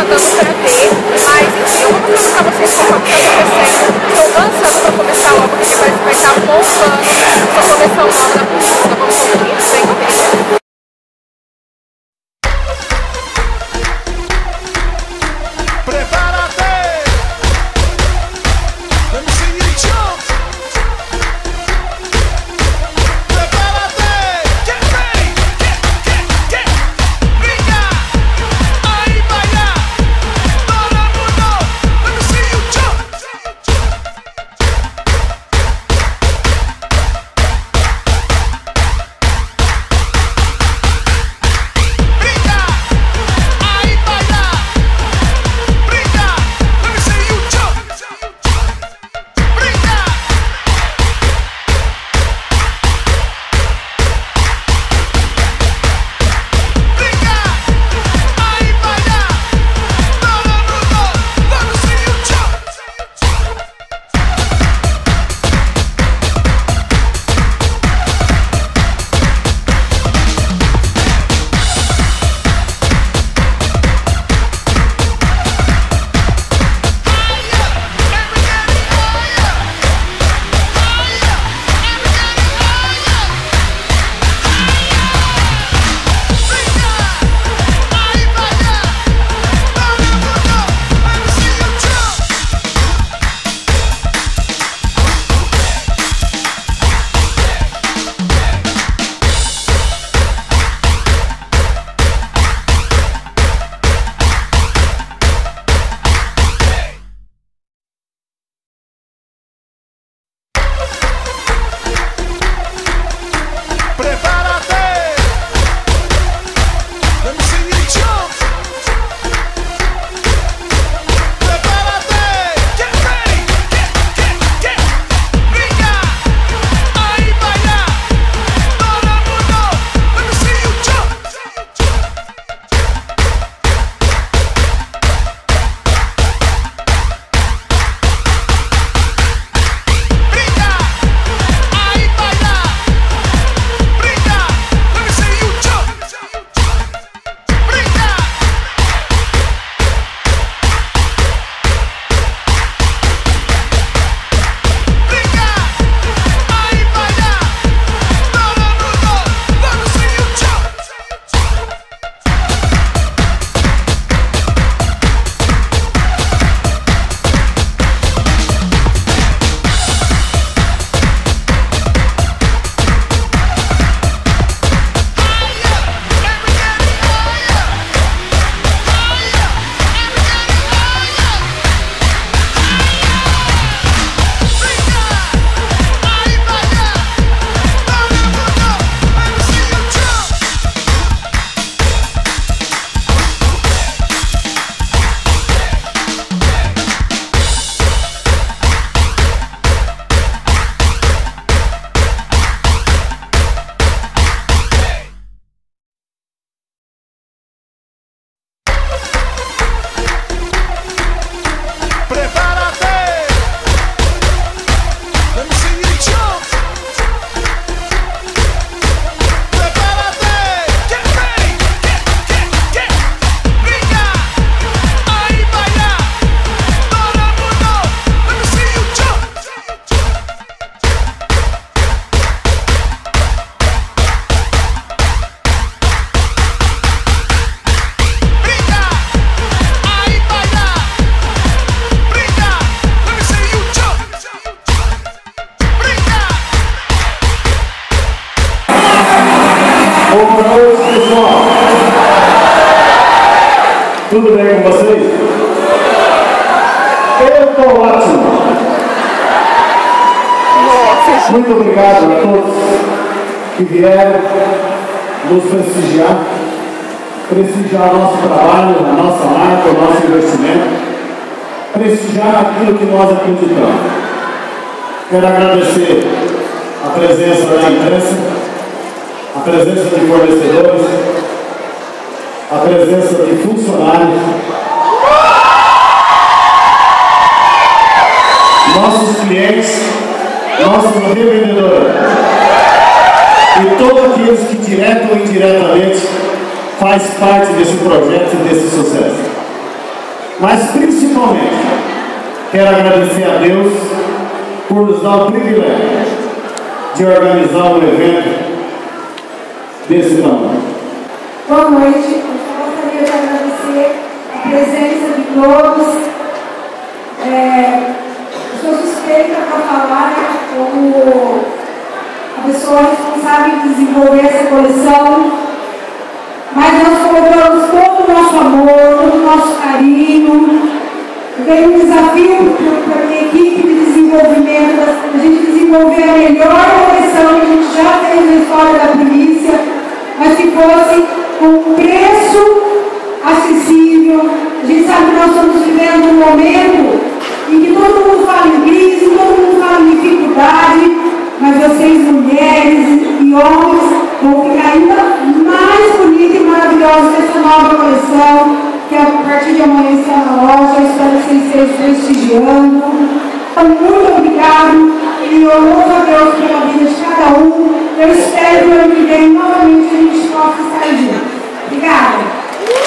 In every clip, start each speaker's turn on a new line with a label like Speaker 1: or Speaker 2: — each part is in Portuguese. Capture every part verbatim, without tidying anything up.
Speaker 1: lutando pra ter, mas enfim, eu vou mostrando pra vocês como que tá acontecendo. Estou lançando pra começar logo, porque vai, vai estar bombando pra começar logo na pista. Vamos conferir? Vem comigo.
Speaker 2: Tudo bem com vocês? Eu estou ótimo. Muito obrigado a todos que vieram nos prestigiar, prestigiar o nosso trabalho, a nossa marca, o nosso investimento, prestigiar aquilo que nós acreditamos. Quero agradecer a presença da imprensa, a presença de fornecedores, a presença de funcionários, nossos clientes, nossos revendedores e todos aqueles que direto ou indiretamente faz parte desse projeto e desse sucesso. Mas principalmente quero agradecer a Deus por nos dar o privilégio de organizar um evento desse tamanho.
Speaker 3: Boa noite, eu gostaria de agradecer a presença de todos. É, sou suspeita para falar como a pessoa responsável em desenvolver essa coleção, mas nós colocamos todo o nosso amor, todo o nosso carinho. Eu tenho um desafio para a minha equipe de desenvolvimento, a gente desenvolver a melhor coleção que a gente já fez na história da Primícia, mas que fosse com um preço acessível. A gente sabe que nós estamos vivendo um momento em que todo mundo fala em crise, todo mundo fala em dificuldade, mas vocês, mulheres e homens, vão ficar ainda mais bonitos e maravilhosos nessa nova coleção, que a partir de amanhã está na loja. Eu espero que vocês estejam prestigiando. Muito obrigado e eu louvo a Deus pela vida de cada um. Eu espero que no ano que vem novamente a gente possa estar juntos. Obrigada.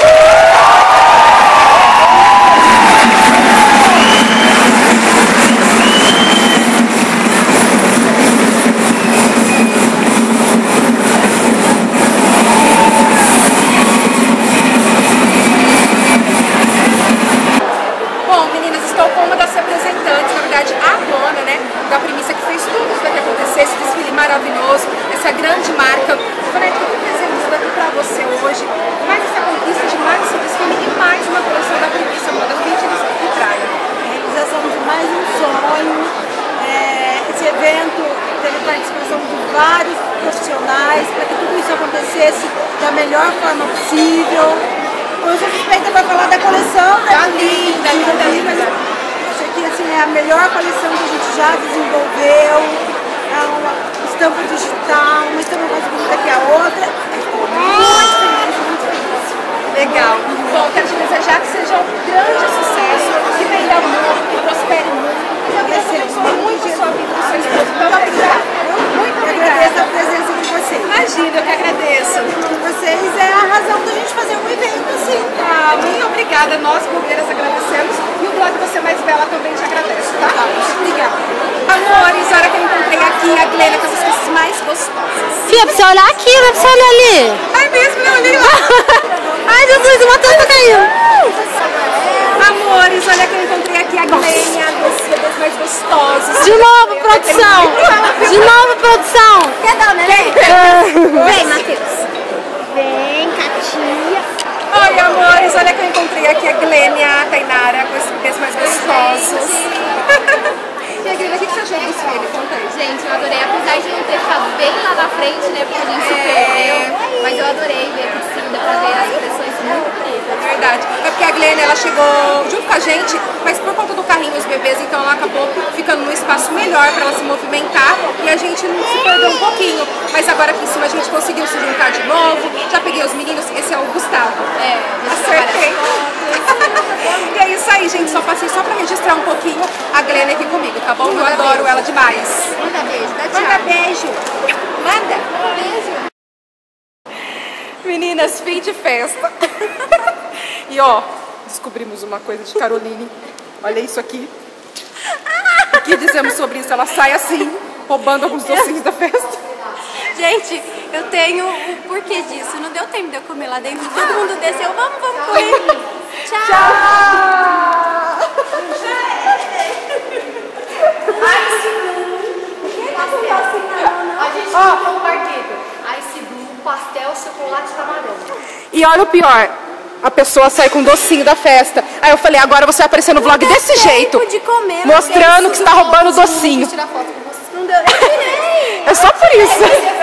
Speaker 1: Essa grande marca. Vanete, o que apresentamos aqui para você hoje? Mais essa conquista de mais esse desfile e mais uma coleção da Primícia Moda Fitness e Praia.
Speaker 3: A realização de mais um sonho. É, esse evento teve participação de vários profissionais para que tudo isso acontecesse da melhor forma possível. Eu sou suspeita para falar da coleção.
Speaker 1: Tá linda, linda, linda.
Speaker 3: Isso aqui assim, é a melhor coleção que a gente já desenvolveu. É uma estampa digital, uma estampa mais bonita que a outra. Estou muito feliz, muito feliz.
Speaker 1: Legal. Bom, quero te desejar que seja um grande sucesso, que venda muito, que prospere muito. Eu agradeço muito a sua vida, a sua esposa. Muito obrigada. Muito obrigada.
Speaker 3: Eu agradeço a presença de vocês.
Speaker 1: Imagina, eu que agradeço.
Speaker 3: Vocês é a razão da gente fazer um evento assim.
Speaker 1: Ah, muito obrigada. Nós, blogueiras, agradecemos. E o blog Você Mais Bela também te agradece, tá?
Speaker 3: Obrigada.
Speaker 1: Amores, a hora que eu encontrei aqui a Glênia com essas coisas mais gostosas.
Speaker 4: Fia, pra você olhar aqui, não é pra você olhar ali.
Speaker 1: Ai mesmo, eu olhei lá.
Speaker 4: Ai, Jesus, o motor tá caindo.
Speaker 1: Amores, olha que eu encontrei aqui a Glênia, dos bebês mais gostosos.
Speaker 4: De novo, produção. De novo, produção.
Speaker 5: Quer dar o neném? Vem, Matheus. Vem, Catia.
Speaker 1: Oi, amores, olha que eu encontrei aqui a Glênia, a Tainara, com esses bebês mais gostosos. E a Glênia, o que você achou do desfile? Conta aí.
Speaker 5: Gente, eu adorei, apesar de não ter ficado bem lá na frente, né, porque a gente se perdeu, mas eu adorei ver aqui de cima, dá pra ver as impressões muito bonitas.
Speaker 1: Verdade. É porque a Glênia, ela chegou junto com a gente, mas por conta do carrinho dos bebês, então ela acabou ficando num espaço melhor para ela se movimentar e a gente não se perdeu um pouquinho. Mas agora aqui em cima a gente conseguiu se juntar de novo. Já peguei os meninos, esse é o Gustavo.
Speaker 5: É,
Speaker 1: acertei. E é isso aí, gente. Só passei só pra registrar um pouquinho a Glênia aqui comigo, tá bom? Eu adoro ela demais.
Speaker 5: Manda beijo, dá tchau.
Speaker 1: Manda beijo. Manda.
Speaker 5: Beijo.
Speaker 1: Meninas, fim de festa. E ó, descobrimos uma coisa de Caroline. Olha isso aqui. O que dizemos sobre isso? Ela sai assim, roubando alguns docinhos da festa.
Speaker 5: Gente, eu tenho o porquê disso. Não deu tempo de eu comer lá dentro. Todo mundo desceu. Vamos, vamos comer. Tchau.
Speaker 1: Tchau.
Speaker 6: A gente comprou um partido. Ice Blue, pastel, chocolate, camarão.
Speaker 1: E olha o pior. A pessoa sai com um docinho da festa. Aí eu falei, agora você vai aparecer no vlog desse jeito.
Speaker 5: De comer,
Speaker 1: mostrando que está roubando o docinho.
Speaker 6: Tirar foto com você.
Speaker 5: Não deu. Eu tirei.
Speaker 1: É só por isso.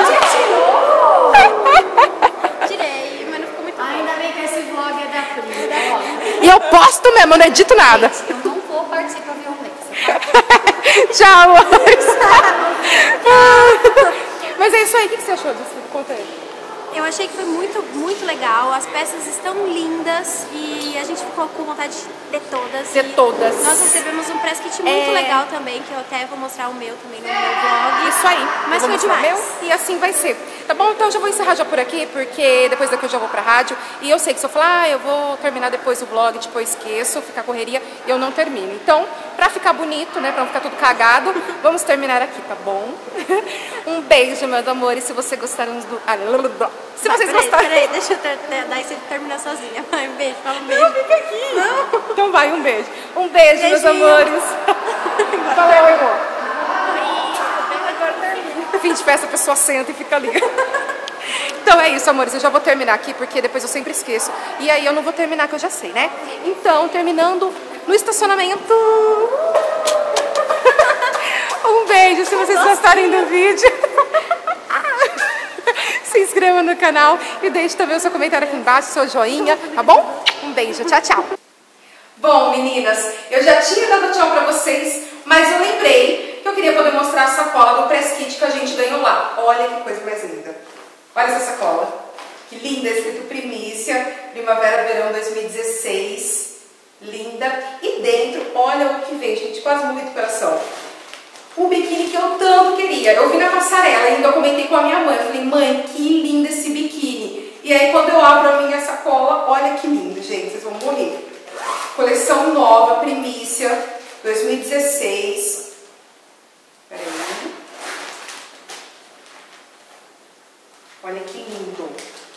Speaker 5: Tirei, mas não ficou muito bom.
Speaker 6: Ainda bem que esse vlog é da Pri.
Speaker 1: E eu posto mesmo, eu não edito nada.
Speaker 6: Eu não vou partir pra violência.
Speaker 1: Tchau, amores. Mas é isso aí. O que você achou disso? Conta aí.
Speaker 4: Eu achei que foi muito, muito legal. As peças estão lindas e a gente ficou com vontade de ter todas.
Speaker 1: De todas.
Speaker 4: Nós recebemos um press kit muito
Speaker 1: É.
Speaker 4: legal também, que eu até vou mostrar o meu também no meu vlog.
Speaker 1: Isso aí.
Speaker 4: Mas
Speaker 1: Eu vou
Speaker 4: foi
Speaker 1: mostrar o
Speaker 4: demais.
Speaker 1: meu, e assim vai ser. Tá bom? Então eu já vou encerrar já por aqui, porque depois daqui eu já vou pra rádio. E eu sei que se eu falar, ah, eu vou terminar depois o vlog, tipo, eu esqueço, ficar correria, eu não termino. Então, pra ficar bonito, né, pra não ficar tudo cagado, vamos terminar aqui, tá bom? Um beijo, meus amores, se vocês gostaram do... Ah, se vocês
Speaker 4: peraí,
Speaker 1: gostaram...
Speaker 4: Peraí, deixa eu ter, ter, daí você terminar sozinha. Vai, um beijo, fala um beijo.
Speaker 1: Não, fica aqui. Não. Então vai, um beijo. Um beijo, meus
Speaker 4: Beijinho.
Speaker 1: amores. Valeu, amor. Fim de festa, a pessoa senta e fica ali. Então é isso, amores, eu já vou terminar aqui, porque depois eu sempre esqueço. E aí eu não vou terminar, que eu já sei, né? Então, terminando no estacionamento. Um beijo, se vocês gostarem do vídeo. Se inscreva no canal e deixe também o seu comentário aqui embaixo, seu joinha, tá bom? Um beijo, tchau, tchau. Bom, meninas, eu já tinha dado tchau pra vocês, mas eu lembrei que eu queria poder mostrar a sacola do press kit que a gente ganhou lá. Olha que coisa mais linda. Olha essa sacola. Que linda, escrito Primícia, Primavera, Verão dois mil e dezesseis. Linda. E dentro, olha o que vem, gente, quase morri do coração. O biquíni que eu tanto queria. Eu vi na passarela, ainda eu comentei com a minha mãe. Eu falei, mãe, que lindo esse biquíni. E aí, quando eu abro a minha sacola, olha que lindo, gente, vocês vão morrer. Coleção nova, Primícia, dois mil e dezesseis. Peraí. Olha que lindo.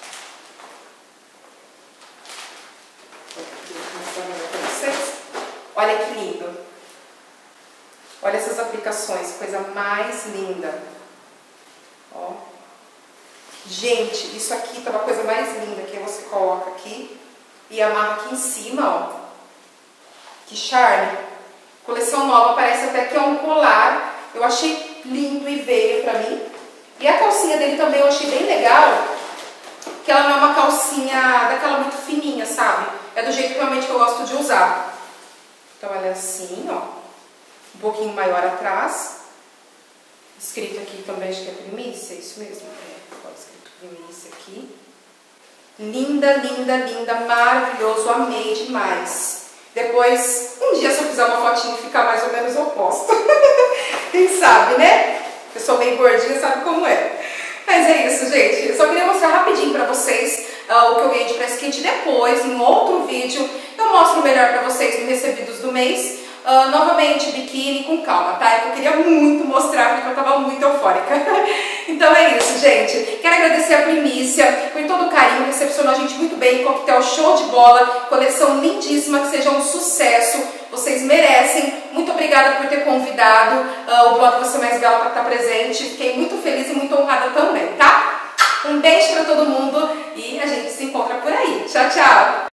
Speaker 1: Olha que lindo. Olha essas aplicações, coisa mais linda. Ó. Gente, isso aqui tá uma coisa mais linda, que você coloca aqui e amarra aqui em cima, ó. Que charme. Coleção nova, parece até que é um colar. Eu achei lindo e veio pra mim. E a calcinha dele também eu achei bem legal, que ela não é uma calcinha daquela muito fininha, sabe? É do jeito realmente que eu gosto de usar. Então ela é assim, ó. Um pouquinho maior atrás. Escrito aqui também, acho que é Primícia, é isso mesmo? É, pode escrito Primícia aqui. Linda, linda, linda, maravilhoso, amei demais. Depois, um dia se eu fizer uma fotinha e ficar mais ou menos, eu posto. Quem sabe, né? Eu sou meio gordinha, sabe como é. Mas é isso, gente. Eu só queria mostrar rapidinho pra vocês uh, o que eu ganhei de press kit. Depois, em outro vídeo, eu mostro melhor pra vocês no Recebidos do Mês. Uh, novamente, biquíni com calma, tá? É que eu queria muito mostrar, porque eu tava muito eufórica. Então é isso, gente. Quero agradecer a Primícia por todo o carinho, recepcionou a gente muito bem, coquetel show de bola, coleção lindíssima, que seja um sucesso. Vocês merecem. Muito obrigada por ter convidado uh, o blog Você Mais Bela para estar presente. Fiquei muito feliz e muito honrada também, tá? Um beijo pra todo mundo e a gente se encontra por aí. Tchau, tchau!